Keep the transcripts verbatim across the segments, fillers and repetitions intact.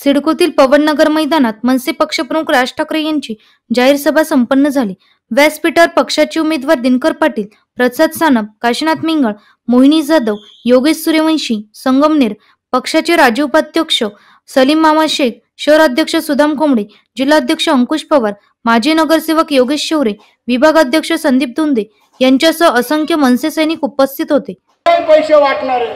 सिडकोतील पवननगर मैदानात मनसे पक्षप्रमुख राज ठाकरे यांची जाहीर सभा संपन्न झाली। व्यासपीठावर पक्षाचे उमेदवार दिनकर पाटील, प्रसाद सानप, काशीनाथ मिंगळ, मोहिनी जाधव, योगेश सूर्यवंशी, संगमनेर, पक्षाचे राज्य उपाध्यक्ष सलीम मामा शेख, शहर अध्यक्ष सुदाम कोंबडे, जिल्हाध्यक्ष अंकुश पवार, माजी नगरसेवक योगेश शौरे, विभाग अध्यक्ष संदीप दुंदे यांच्यासह असंख्य मनसे सैनिक उपस्थित होते। पैसे वाटणारे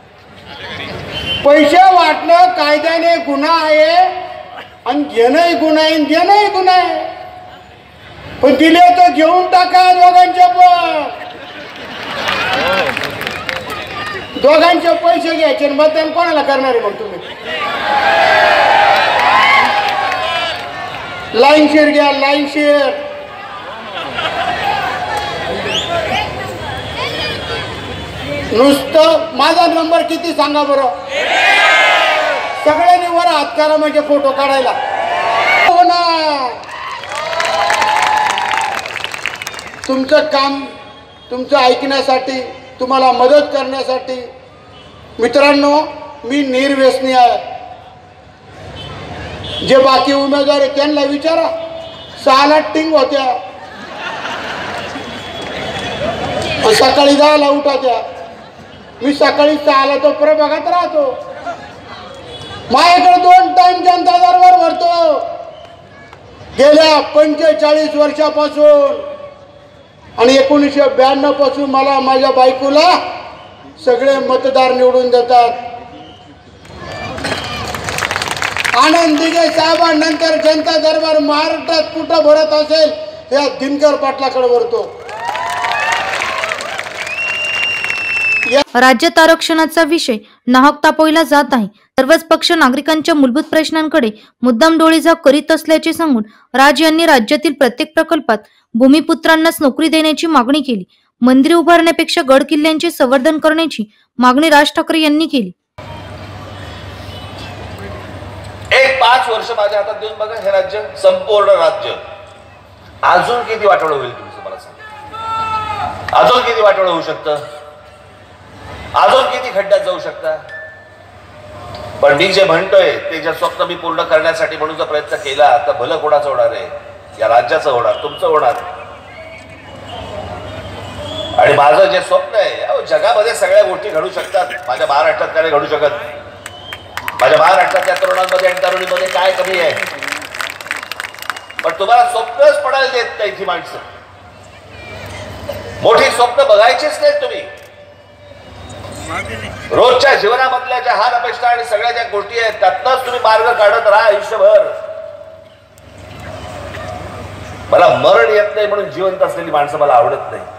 पैसे वाटणं कायद्याने गुन्हा आहे आणि घेणंही गुन्हा आहे, देणंही गुन्हा आहे। पण दिले तर घेऊन टाका दोघांचे पण दोघांचे पैसे घ्यायचे मतदान कोणाला करणार आहे? मग तुम्ही लाईन शेअर घ्या, लाईन शेअर। नुसतं माझा नंबर किती सांगा बरं, सगळ्यांनी वर हात करा म्हणजे फोटो काढायला हो ना। तुमचं काम तुमचं ऐकण्यासाठी, तुम्हाला मदत करण्यासाठी मित्रांनो मी निर्व्यसनी आहे। जे बाकी उमेदवार आहेत त्यांना विचारा, सहाला टिंग होत्या, सकाळी दहाला उठात्या, मी सकाळी सहाला तो प्रभागात राहतो। माझ्याकडे दोन टाइम जनता दरबार भरतो गेल्या पंचेचाळीस वर्षापासून आणि एकोणीसशे ब्याण्णव पासून मला माझ्या बायकोला सगळे मतदार निवडून देतात। आनंद दिघे साहेबांनंतर जनता दरबार महाराष्ट्रात कुठं भरत असेल या दिनकर पाटलाकडे भरतो। राज्यात आरक्षणाचा विषय नाहक तापवला जात आहे। सर्वच पक्ष नागरिकांच्या मूलभूत प्रश्नांकडे मुद्दाम डोळेझाक करीत असल्याचे सांगून राज यांनी राज्यातील प्रत्येक प्रकल्पात भूमिपुत्रांनाच नोकरी देण्याची मागणी केली। मंदिरे उभारण्यापेक्षा गड किल्ल्यांचे संवर्धन करण्याची मागणी राज ठाकरे यांनी केली। एक पाच वर्ष माझ्या हातात देऊन बघा, हे राज्य संपूर्ण राज्य अजून किती वाटोळं होईल तुम्ही मला सांगा। अजून किती वाटोळं होऊ शकतं, अजून किती खड्ड्यात जाऊ शकता। पण मी जे म्हणतोय ते जे स्वप्न मी पूर्ण करण्यासाठी म्हणून जर प्रयत्न केला तर भलं कोणाचं होणार आहे? या राज्याचं होणार, तुमचं होणार। आणि माझं जे स्वप्न आहे, अहो जगामध्ये सगळ्या गोष्टी घडू शकतात, माझ्या महाराष्ट्रात काय घडू शकत? माझ्या महाराष्ट्रातल्या तरुणांमध्ये आणि तरुणीमध्ये काय कमी आहे? पण तुम्हाला स्वप्नच पडायला देत नाही ती माणसं। मोठी स्वप्न बघायचीच नाहीत तुम्ही। रोजच्या जीवनामधल्या ज्या हाल अपेक्षा आणि सगळ्या ज्या गोष्टी आहेत त्यातनंच तुम्ही मार्ग काढत राहा आयुष्यभर। मला मरण येत नाही म्हणून जिवंत असलेली माणसं मला आवडत नाही।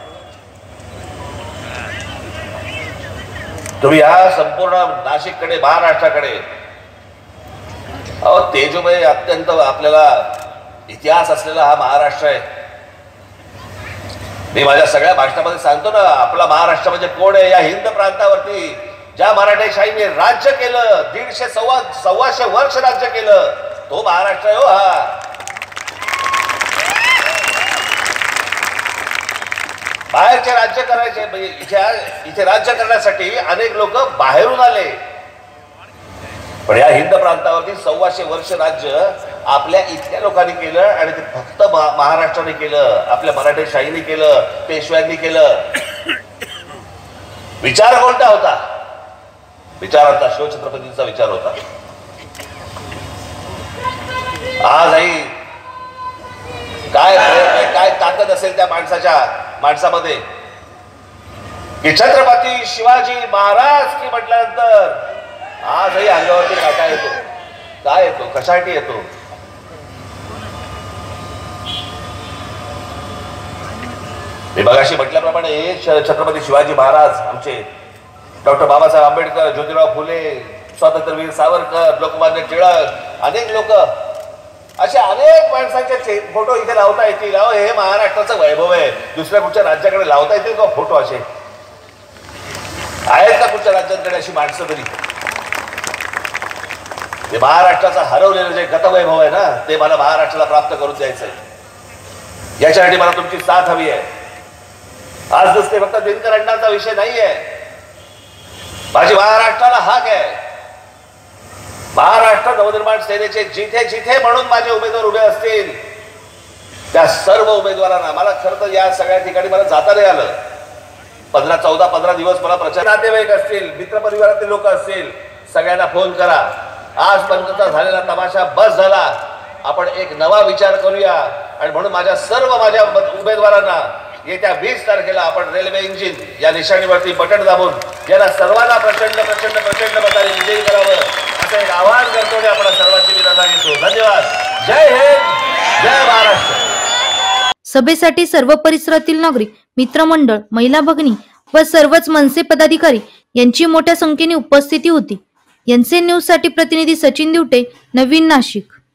तुम्ही या संपूर्ण नाशिककडे, महाराष्ट्राकडे, अहो तेजोमय अत्यंत आपल्याला इतिहास असलेला हा महाराष्ट्र आहे। मी माझ्या सगळ्या भाषणामध्ये सांगतो ना, आपला महाराष्ट्र म्हणजे कोण आहे? या हिंद प्रांतावरती ज्या मराठेशाहीने राज्य केलं, दीडशे सव्वा सव्वाशे वर्ष राज्य केलं, तो महाराष्ट्र आहे हो हा। बाहेरचे राज्य करायचे, इथे इथे राज्य करण्यासाठी अनेक लोक बाहेरून आले, पण या हिंद प्रांतावरती सव्वाशे वर्ष राज्य आपल्या इथल्या लोकांनी केलं आणि ते फक्त महाराष्ट्राने केलं, आपल्या मराठेशाहीने केलं, पेशव्यांनी केलं। विचार कोणता होता? विचारांचा शिवछत्रपतींचा विचार होता। आजही काय काय ताकद असेल त्या माणसाच्या माणसामध्ये की छत्रपती शिवाजी महाराज की म्हटल्यानंतर आजही अंगावरती काटा येतो। काय येतो? कशासाठी येतो? मी मगाशी म्हटल्याप्रमाणे छत्रपती शिवाजी महाराज, आमचे डॉक्टर बाबासाहेब आंबेडकर, ज्योतिराव फुले, स्वातंत्र्यवीर सावरकर, लोकमान्य टिळक, अनेक लोक, असे अनेक माणसांचे फोटो इथे लावता येतील। अहो हे महाराष्ट्राचं वैभव आहे, दुसऱ्या कुठच्या राज्याकडे लावता येतील का फोटो? असे आहेत का कुठच्या राज्यांकडे अशी माणसं? तरी ते महाराष्ट्राचं हरवलेलं जे गतवैभव आहे ना, ते मला महाराष्ट्राला प्राप्त करून द्यायचंय। याच्यासाठी मला तुमची साथ हवी आहे। आज नुसते फक्त दिनकर अण्णांचा विषय नाहीये, माझी महाराष्ट्राला हाक आहे। महाराष्ट्र नवनिर्माण सेनेचे जिथे जिथे म्हणून माझे उमेदवार उभे असतील त्या सर्व उमेदवारांना, मला खरं तर या सगळ्या ठिकाणी मला जाता नाही आलं, पंधरा चौदा पंधरा दिवस मला प्रचार, नातेवाईक असतील, मित्रपरिवारातील लोक असतील, सगळ्यांना फोन करा. आजपर्यंतचा झालेला तमाशा बस झाला, आपण एक नवा विचार करूया. आणि म्हणून माझ्या सर्व माझ्या उमेदवारांना येत्या वीस तारखेला आपण रेल्वे इंजिन या निशाणीवरती बटन दाबून यांना सर्वांना प्रचंड प्रचंड प्रचंड मताने विजयी करावं असं एक आवाहन करतो आणि आपण सर्वांची विनंती घेतो. धन्यवाद. जय हिंद, जय महाराष्ट्र. सभेसाठी सर्व परिसरातील नागरिक, मित्रमंडळ, महिला भगिनी व सर्वच मनसे पदाधिकारी यांची मोठ्या संख्येने उपस्थिती होती. एनसीएन न्यूज साठी प्रतिनिधी सचिन दिवटे, नवीन नाशिक.